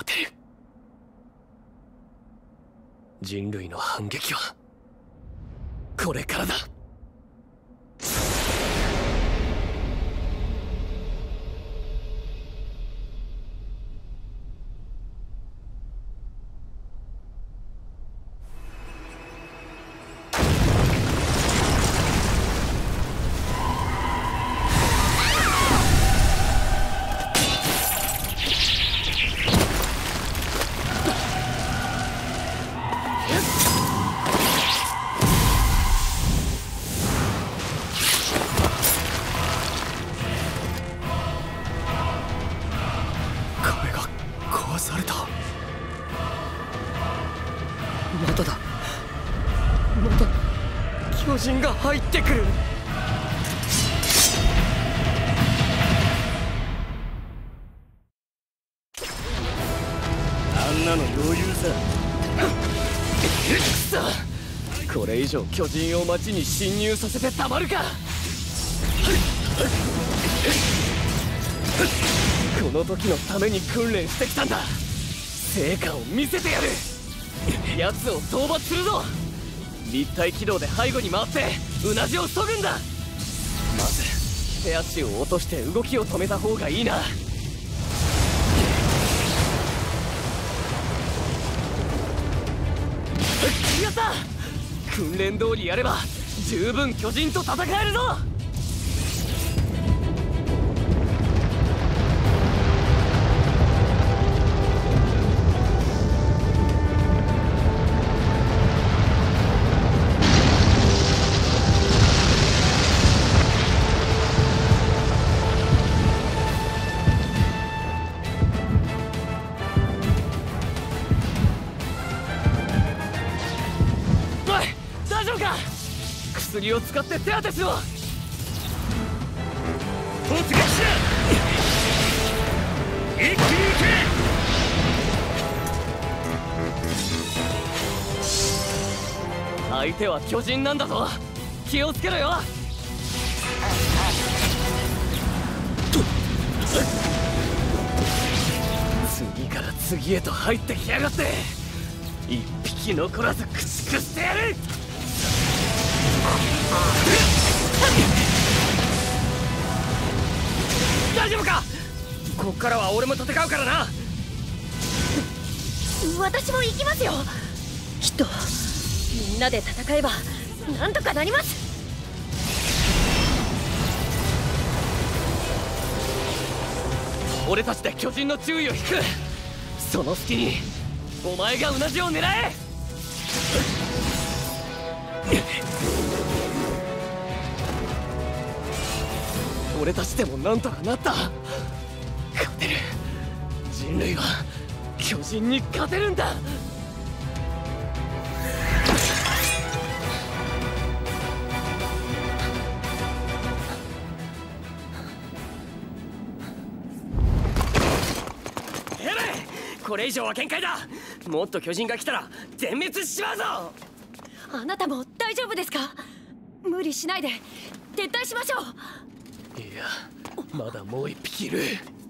勝てる。人類の反撃はこれからだ。巨人が入ってくる。 あんなの余裕さ。 くそ、これ以上巨人を町に侵入させてたまるか。この時のために訓練してきたんだ。成果を見せてやる。奴を討伐するぞ。立体軌道で背後に回ってうなじを削ぐんだ。まず手足を落として動きを止めた方がいいな。やった。訓練通りやれば十分巨人と戦えるぞ。薬を使って手当てしろ。突撃しろ。一気に行け。相手は巨人なんだぞ。気をつけろよ。次から次へと入ってきやがって、一匹残らず駆逐してやる。大丈夫か。こっからは俺も戦うからな。 私も行きますよ。きっとみんなで戦えばなんとかなります。 俺たちで巨人の注意を引く。その隙にお前がうなじを狙え。俺たちでもなんとかなった。勝てる。人類は巨人に勝てるんだ。 ヘレ、これ以上は限界だ。もっと巨人が来たら全滅しちまうぞ。 あなたも大丈夫ですか。無理しないで撤退しましょう。 いや、まだもう一匹いる。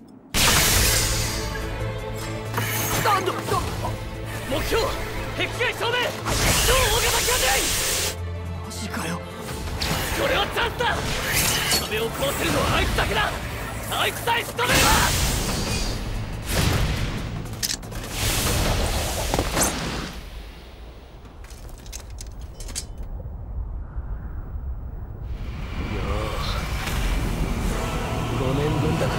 目標壁外正面、超大型巨人。 マジかよ。 これはチャンスだ。壁を壊せるのはあいつだけだ。あいつさえ仕留めれば。5年分だな。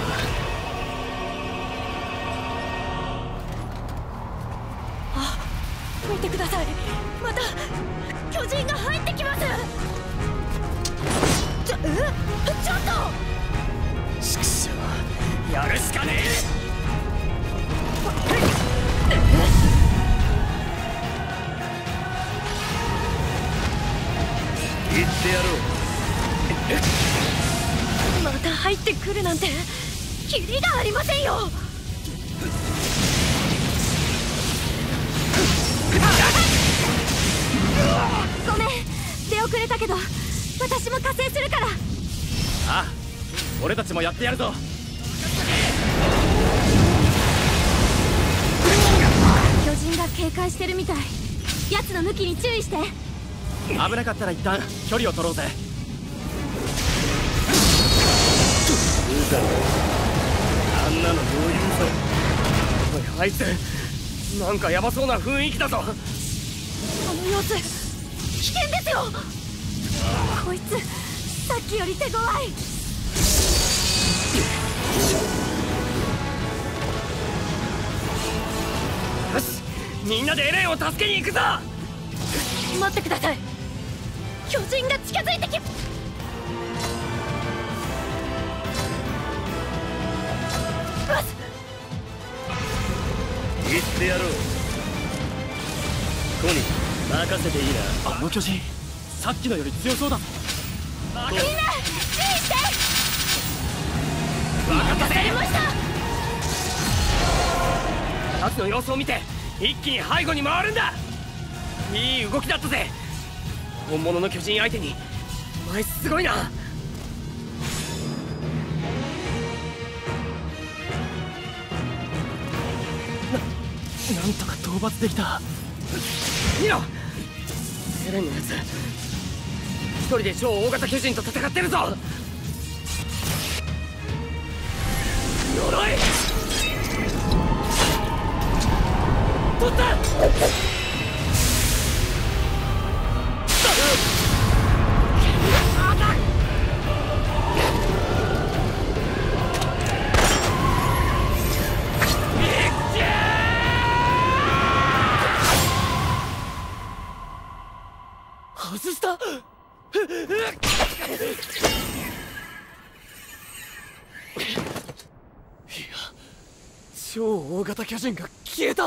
あ、見てください。また巨人が入ってきます。ちょっと畜生、やるしかねえ。言ってやろう。 また入ってくるなんてキリがありませんよ。ごめん、出遅れたけど私も加勢するから。 ああ、俺たちもやってやるぞ。 壊してるみたい。奴の向きに注意して。 危なかったら一旦距離を取ろうぜ。 あんなのどういう嘘。おい、あいつなんかヤバそうな雰囲気だぞ。 あの様子危険ですよ。こいつさっきより手強い。 よし、みんなでエレンを助けに行くぞ。 待ってください。巨人が近づいてき。 行ってやろう。コニー、任せていいな。 あの巨人さっきのより強そうだぞ。 みんな注意して。 分かったぜ。 やりました。 奴の様子を見て一気に背後に回るんだ。いい動きだったぜ。本物の巨人相手にお前すごいな。 なんとか討伐できた。 見ろ、エレンのやつ一人で超大型巨人と戦ってるぞ。鎧取った。 外した。いや、超大型巨人が消えた。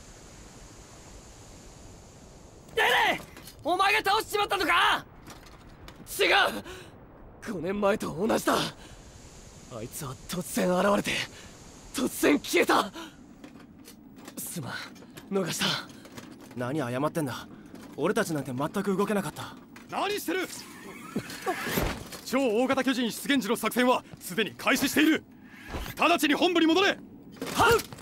エレン、お前が倒しちまったのか。 違う、5年前と同じだ。あいつは突然現れて突然消えた。すまん、逃した。何謝ってんだ。俺たちなんて全く動けなかった。 何してる。超大型巨人出現時の作戦はすでに開始している。直ちに本部に戻れ。 はっ。